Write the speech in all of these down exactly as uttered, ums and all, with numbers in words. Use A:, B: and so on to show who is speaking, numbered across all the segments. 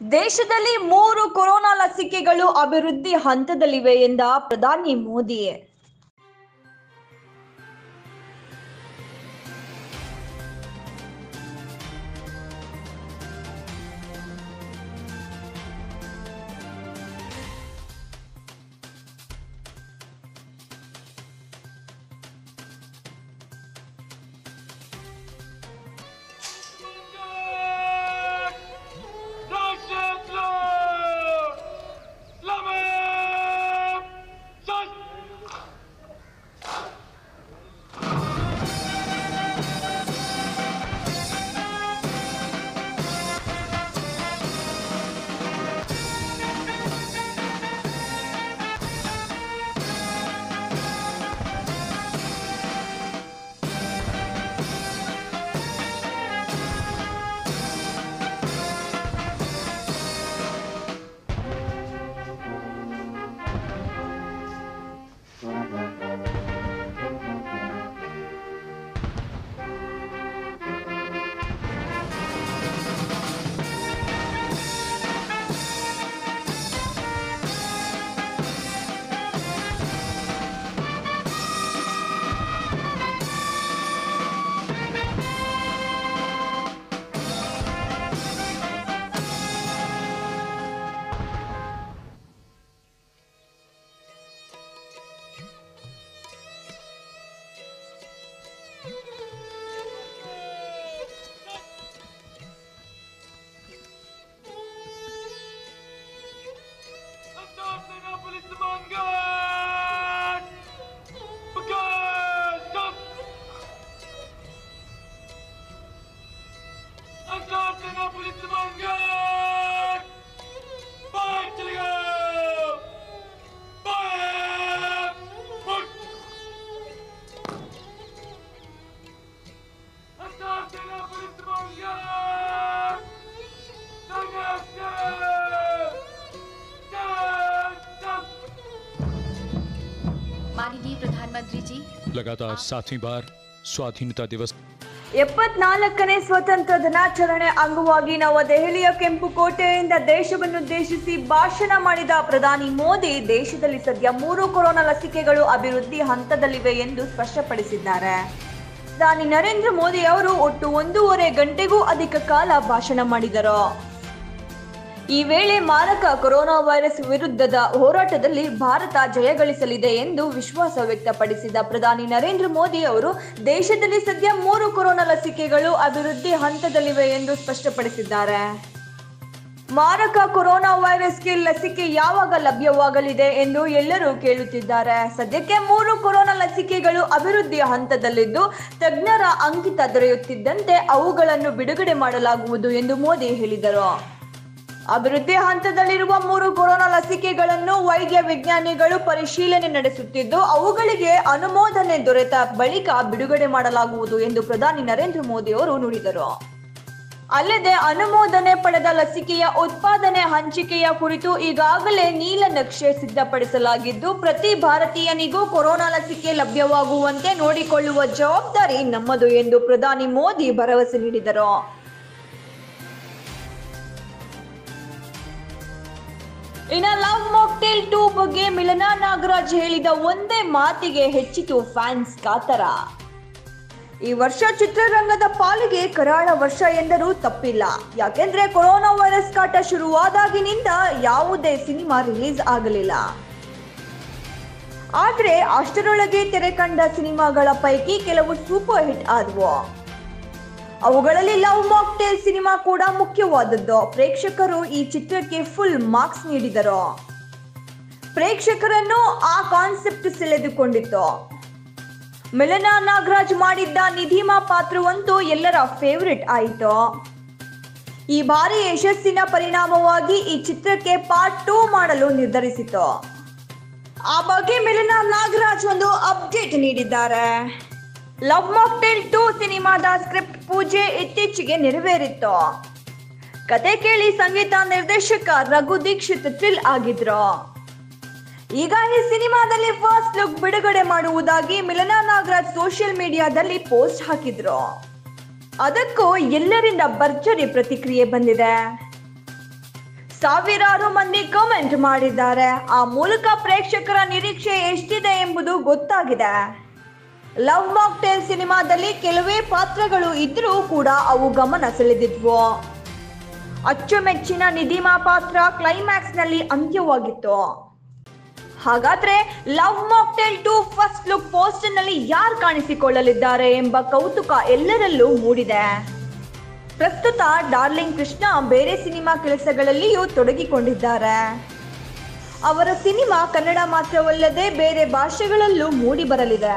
A: ದೇಶದಲ್ಲಿ ಮೂರು ಕೊರೋನಾ ಲಸಿಕೆಗಳು ಅಭಿವೃದ್ಧಿ ಹಂತದಲ್ಲಿವೆ ಎಂದ ಪ್ರಧಾನಿ ಮೋದಿ.
B: माननीय प्रधानमंत्री जी,
C: लगातार सातवीं बार स्वाधीनता दिवस
A: ಎಪ್ಪತ್ನಾಲ್ಕನೇ ಸ್ವತಂತ್ರ ದಿನಾಚರಣೆ ಅಂಗವಾಗಿ ನವದೆಹಲಿಯ ಕೆಂಪುಕೋಟೆಯಿಂದ ದೇಶವನ್ನುದ್ದೇಶಿಸಿ ಭಾಷಣ ಮಾಡಿದ ಪ್ರಧಾನಿ ಮೋದಿ ದೇಶದಲ್ಲಿ ಸದ್ಯ ಮೂರು ಕೊರೋನಾ ಲಸಿಕೆಗಳು ಅಭಿವೃದ್ಧಿ ಹಂತದಲ್ಲಿವೆ ಎಂದು ಸ್ಪಷ್ಟಪಡಿಸಿದ್ದಾರೆ. ಪ್ರಧಾನಿ ನರೇಂದ್ರ ಮೋದಿ ಅವರು ಒಟ್ಟು ಒಂದೂವರೆ ಗಂಟೆಗೂ ಅಧಿಕ ಕಾಲ ಭಾಷಣ ಮಾಡಿದರು. ಈ ವೇಳೆ ಮಾರಕ ಕೊರೋನಾ ವೈರಸ್ ವಿರುದ್ಧದ ಹೋರಾಟದಲ್ಲಿ ಭಾರತ ಜಯಗಳಿಸಲಿದೆ ಎಂದು ವಿಶ್ವಾಸ ವ್ಯಕ್ತಪಡಿಸಿದ ಪ್ರಧಾನಿ ನರೇಂದ್ರ ಮೋದಿ ಅವರು ದೇಶದಲ್ಲಿ ಸದ್ಯ ಮೂರು ಕೊರೋನಾ ಲಸಿಕೆಗಳು ಅಭಿವೃದ್ಧಿ ಹಂತದಲ್ಲಿವೆ ಎಂದು ಸ್ಪಷ್ಟಪಡಿಸಿದ್ದಾರೆ. ಮಾರಕ ಕೊರೋನಾ ವೈರಸ್ಗೆ ಲಸಿಕೆ ಯಾವಾಗ ಲಭ್ಯವಾಗಲಿದೆ ಎಂದು ಎಲ್ಲರೂ ಕೇಳುತ್ತಿದ್ದಾರೆ. ಸದ್ಯಕ್ಕೆ ಮೂರು ಕೊರೋನಾ ಲಸಿಕೆಗಳು ಅಭಿವೃದ್ಧಿ ಹಂತದಲ್ಲಿದ್ದು ತಜ್ಞರ ಅಂಕಿತ ದೊರೆಯುತ್ತಿದ್ದಂತೆ ಅವುಗಳನ್ನು ಬಿಡುಗಡೆ ಮಾಡಲಾಗುವುದು ಎಂದು ಮೋದಿ ಹೇಳಿದರು. ಅಭಿವೃದ್ಧಿ ಹಂತದಲ್ಲಿರುವ ಮೂರು ಕೊರೋನಾ ಲಸಿಕೆಗಳನ್ನು ವೈದ್ಯ ವಿಜ್ಞಾನಿಗಳು ಪರಿಶೀಲನೆ ನಡೆಸುತ್ತಿದ್ದು ಅವುಗಳಿಗೆ ಅನುಮೋದನೆ ದೊರೆತ ಬಳಿಕ ಬಿಡುಗಡೆ ಮಾಡಲಾಗುವುದು ಎಂದು ಪ್ರಧಾನಿ ನರೇಂದ್ರ ಮೋದಿ ಅವರು ನುಡಿದರು. ಅಲ್ಲದೆ ಅನುಮೋದನೆ ಪಡೆದ ಲಸಿಕೆಯ ಉತ್ಪಾದನೆ ಹಂಚಿಕೆಯ ಕುರಿತು ಈಗಾಗಲೇ ನೀಲನಕ್ಷೆ ಸಿದ್ಧಪಡಿಸಲಾಗಿದ್ದು ಪ್ರತಿ ಭಾರತೀಯನಿಗೂ ಕೊರೋನಾ ಲಸಿಕೆ ಲಭ್ಯವಾಗುವಂತೆ ನೋಡಿಕೊಳ್ಳುವ ಜವಾಬ್ದಾರಿ ನಮ್ಮದು ಎಂದು ಪ್ರಧಾನಿ ಮೋದಿ ಭರವಸೆ ನೀಡಿದರು. ಇನ್ನು ಲವ್ ಮಾಕ್ಟೇಲ್ ಟೂ ಬಗ್ಗೆ ಮಿಲನಾ ನಾಗರಾಜ್ ಹೇಳಿದ ಒಂದೇ ಮಾತಿಗೆ ಹೆಚ್ಚಿತು ಫ್ಯಾನ್ಸ್ ಕಾತರ. ಈ ವರ್ಷ ಚಿತ್ರರಂಗದ ಪಾಲಿಗೆ ಕರಾಳ ವರ್ಷ ಎಂದರೂ ತಪ್ಪಿಲ್ಲ. ಯಾಕೆಂದ್ರೆ ಕೊರೋನಾ ವೈರಸ್ ಕಾಟ ಶುರುವಾದಾಗಿನಿಂದ ಯಾವುದೇ ಸಿನಿಮಾ ರಿಲೀಸ್ ಆಗಲಿಲ್ಲ. ಆದ್ರೆ ಅಷ್ಟರೊಳಗೆ ತೆರೆ ಕಂಡ ಸಿನಿಮಾಗಳ ಪೈಕಿ ಕೆಲವು ಸೂಪರ್ ಹಿಟ್ ಆದವು. ಅವುಗಳಲ್ಲಿ ಲವ್ ಮಾಕ್ಟೇಲ್ ಸಿನಿಮಾ ಕೂಡ ಮುಖ್ಯವಾದದ್ದು. ಪ್ರೇಕ್ಷಕರು ಈ ಚಿತ್ರಕ್ಕೆ ಫುಲ್ ಮಾರ್ಕ್ಸ್ ನೀಡಿದರು. ಪ್ರೇಕ್ಷಕರನ್ನು ಆ ಕಾನ್ಸೆಪ್ಟ್ ಸೆಳೆದುಕೊಂಡಿತ್ತು. ಮಿಲನಾ ನಾಗರಾಜ್ ಮಾಡಿದ್ದ ನಿಧಿಮಾ ಪಾತ್ರವಂತೂ ಎಲ್ಲರ ಫೇವರಿಟ್ ಆಯಿತು. ಈ ಬಾರಿ ಯಶಸ್ಸಿನ ಪರಿಣಾಮವಾಗಿ ಈ ಚಿತ್ರಕ್ಕೆ ಪಾರ್ಟ್ ಟೂ ಮಾಡಲು ನಿರ್ಧರಿಸಿತು. ಆ ಬಗ್ಗೆ ಮಿಲನಾ ನಾಗರಾಜ್ ಒಂದು ಅಪ್ಡೇಟ್ ನೀಡಿದ್ದಾರೆ. ಲವ್ ಮಾಕ್ಟೇಲ್ ಟೂ ಸಿನಿಮಾದ ಸ್ಕ್ರಿಪ್ಟ್ ಪೂಜೆ ಇತ್ತೀಚೆಗೆ ನೆರವೇರಿತ್ತು. ಕತೆ ಕೇಳಿ ಸಂಗೀತ ನಿರ್ದೇಶಕ ರಘು ದೀಕ್ಷಿತ್ ಥ್ರಿಲ್ ಆಗಿದ್ರು. ಈಗ ಈ ಸಿನಿಮಾದಲ್ಲಿ ಫಸ್ಟ್ ಲುಕ್ ಬಿಡುಗಡೆ ಮಾಡುವುದಾಗಿ ಮಿಲನಾ ನಾಗರಾಜ್ ಸೋಷಿಯಲ್ ಮೀಡಿಯಾದಲ್ಲಿ ಪೋಸ್ಟ್ ಹಾಕಿದ್ರು. ಅದಕ್ಕೂ ಎಲ್ಲರಿಂದ ಭರ್ಜರಿ ಪ್ರತಿಕ್ರಿಯೆ ಬಂದಿದೆ. ಸಾವಿರಾರು ಮಂದಿ ಕಾಮೆಂಟ್ ಮಾಡಿದ್ದಾರೆ. ಆ ಮೂಲಕ ಪ್ರೇಕ್ಷಕರ ನಿರೀಕ್ಷೆ ಎಷ್ಟಿದೆ ಎಂಬುದು ಗೊತ್ತಾಗಿದೆ. ಲವ್ ಮಾಕ್ಟೇಲ್ ಸಿನಿಮಾದಲ್ಲಿ ಕೆಲವೇ ಪಾತ್ರಗಳು ಇದ್ರೂ ಕೂಡ ಅವು ಗಮನ ಸೆಳೆದಿದ್ವು. ಅಚ್ಚುಮೆಚ್ಚಿನ ನಿಧಿಮಾ ಪಾತ್ರ ಕ್ಲೈಮ್ಯಾಕ್ಸ್ ನಲ್ಲಿ ಅಂತ್ಯವಾಗಿತ್ತು. ಹಾಗಾದ್ರೆ love mocktail two first look poster ನಲ್ಲಿ ಯಾರು ಕಾಣಿಸಿಕೊಳ್ಳಲಿದ್ದಾರೆ ಎಂಬ ಕೌತುಕ ಎಲ್ಲರಲ್ಲೂ ಮೂಡಿದೆ. ಪ್ರಸ್ತುತ ಡಾರ್ಲಿಂಗ್ ಕೃಷ್ಣ ಬೇರೆ ಸಿನಿಮಾ ಕೆಲಸಗಳಲ್ಲಿಯೂ ತೊಡಗಿಕೊಂಡಿದ್ದಾರೆ. ಅವರ ಸಿನಿಮಾ ಕನ್ನಡ ಮಾತ್ರವಲ್ಲದೆ ಬೇರೆ ಭಾಷೆಗಳಲ್ಲೂ ಮೂಡಿ ಬರಲಿದೆ.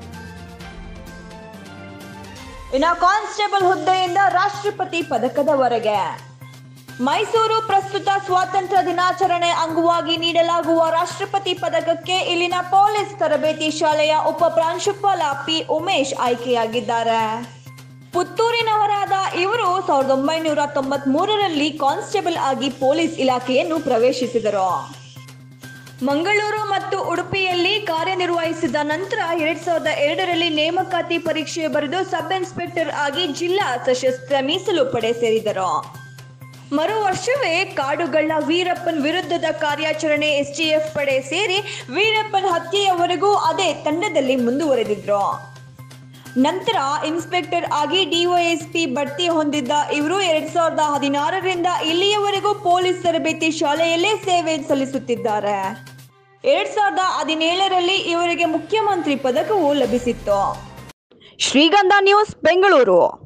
A: ಇನ್ನು ಕಾನ್ಸ್ಟೇಬಲ್ ಹುದ್ದೆಯಿಂದ ರಾಷ್ಟ್ರಪತಿ ಪದಕದವರೆಗೆ ಮೈಸೂರು ಪ್ರಸ್ತುತ ಸ್ವಾತಂತ್ರ್ಯ ದಿನಾಚರಣೆ ಅಂಗವಾಗಿ ನೀಡಲಾಗುವ ರಾಷ್ಟ್ರಪತಿ ಪದಕಕ್ಕೆ ಇಲ್ಲಿನ ಪೊಲೀಸ್ ತರಬೇತಿ ಶಾಲೆಯ ಉಪ ಪ್ರಾಂಶುಪಾಲ ಪಿ ಉಮೇಶ್ ಆಯ್ಕೆಯಾಗಿದ್ದಾರೆ. ಪುತ್ತೂರಿನವರಾದ ಇವರು ಸಾವಿರದ ಒಂಬೈನೂರ ತೊಂಬತ್ ಮೂರರಲ್ಲಿ ಕಾನ್ಸ್ಟೇಬಲ್ ಆಗಿ ಪೊಲೀಸ್ ಇಲಾಖೆಯನ್ನು ಪ್ರವೇಶಿಸಿದರು. ಮಂಗಳೂರು ಮತ್ತು ಉಡುಪಿಯಲ್ಲಿ ಕಾರ್ಯನಿರ್ವಹಿಸಿದ ನಂತರ ಎರಡ್ ಸಾವಿರದ ಎರಡರಲ್ಲಿ ನೇಮಕಾತಿ ಪರೀಕ್ಷೆ ಬರೆದು ಸಬ್ ಇನ್ಸ್ಪೆಕ್ಟರ್ ಆಗಿ ಜಿಲ್ಲಾ ಸಶಸ್ತ್ರ ಮೀಸಲು ಪಡೆ ಸೇರಿದರು. ಮರು ವರ್ಷವೇ ಕಾಡುಗಳ್ಳ ವೀರಪ್ಪನ್ ವಿರುದ್ಧದ ಕಾರ್ಯಾಚರಣೆ ಎಸ್ಟಿಎಫ್ ಪಡೆ ಸೇರಿ ವೀರಪ್ಪನ್ ಹತ್ಯೆಯವರೆಗೂ ಅದೇ ತಂಡದಲ್ಲಿ ಮುಂದುವರೆದಿದ್ರು. ನಂತರ ಇನ್ಸ್ಪೆಕ್ಟರ್ ಆಗಿ ಡಿವೈಎಸ್ಪಿ ಬಡ್ತಿ ಹೊಂದಿದ್ದ ಇವರು ಎರಡ್ ಸಾವಿರದ ಹದಿನಾರರಿಂದ ಇಲ್ಲಿಯವರೆಗೂ ಪೊಲೀಸ್ ತರಬೇತಿ ಶಾಲೆಯಲ್ಲೇ ಸೇವೆ ಸಲ್ಲಿಸುತ್ತಿದ್ದಾರೆ. ಎರಡ್ ಸಾವಿರದ ಹದಿನೇಳರಲ್ಲಿ ಇವರಿಗೆ ಮುಖ್ಯಮಂತ್ರಿ ಪದಕವೂ ಲಭಿಸಿತ್ತು. ಶ್ರೀಗಂಧ ನ್ಯೂಸ್, ಬೆಂಗಳೂರು.